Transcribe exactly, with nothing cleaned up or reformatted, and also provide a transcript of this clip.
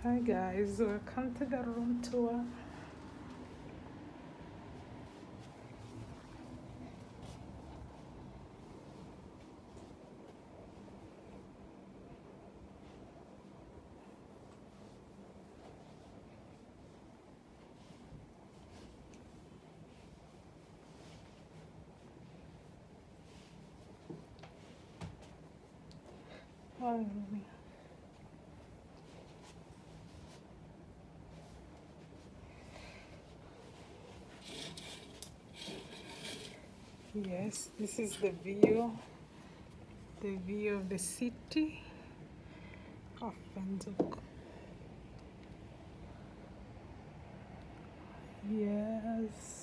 Hi guys, welcome to the room tour. Oh, yes, this is the view, the view of the city of Windhoek. Yes.